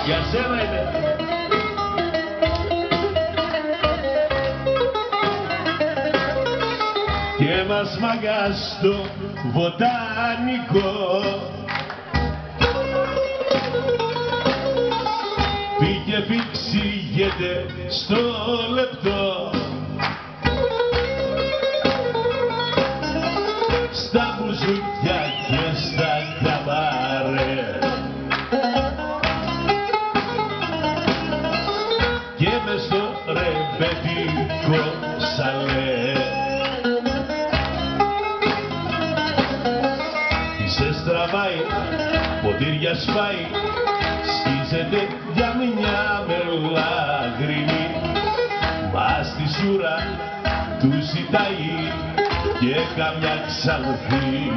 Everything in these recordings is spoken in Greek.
Για σένα είναι. Και μας μαγκά στο βοτανικό πήγε φυξίγεται στο λεπτό στα μπουζούκια και στα καμάρε και μες στο ρεμπετικό σαλέ σε στραβάει, ποτήρια σπάει, σκίζεται για μια μελαγρινή μα στη σούρα του ζητάει και καμιά ξανθή.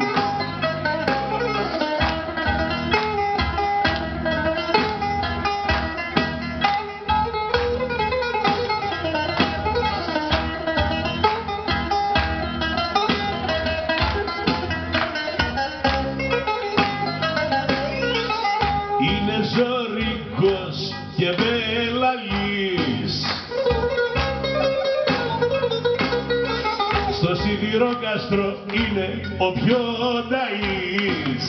Είναι ζωρικός και βελαλής στο σιδηρόκαστρο είναι ο πιο νταΐς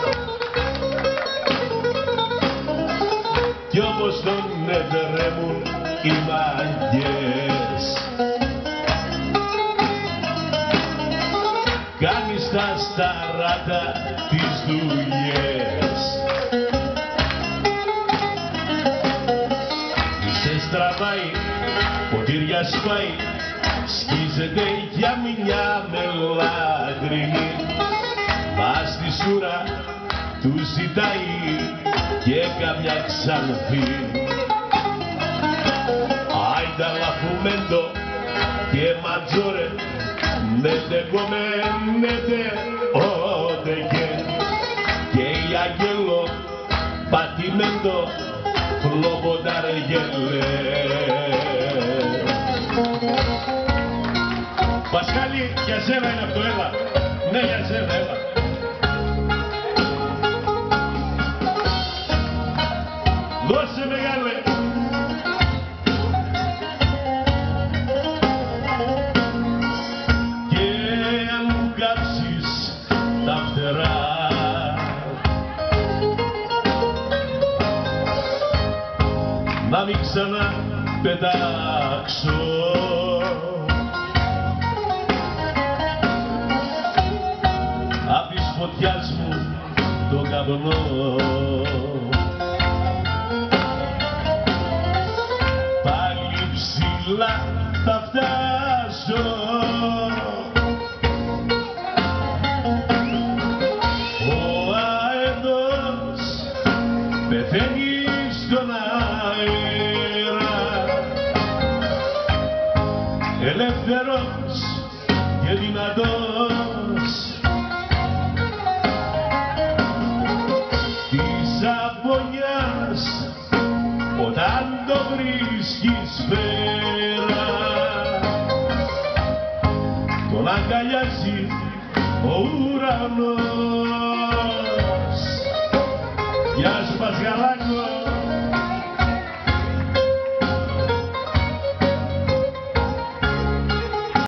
κι όμως τον εδρέμουν οι μαγκές κάνει στα σταράτα τις δουλειές. Στραβάει, ποτήρια σπάει, σκίζεται για μια μελαγρινή μα στη σούρα του ζητάει και καμιά ξανθή. Άιντα λαφουμέντο και ματζόρε νέτε κομένετε ότε και η αγγέλο πατημέντο Λόμπονταρε γελέ. Πασχάλη, για σένα είναι αυτό, έλα. Ναι, για σένα, έλα. Δώσε μεγάλε. Και αν μου κάψεις τα φτερά να μην ξαναπετάξω απ' της φωτιάς μου το καπνό. Πάλι ψηλά θα φτάσω ο αεδός πεθαίνει στον αέρα ελεύθερος και δυνατός της απονιάς όταν το βρίσκεις πέρα τον αγκαλιάζει ο ουρανός. Γεια σου Πασχαλάκη.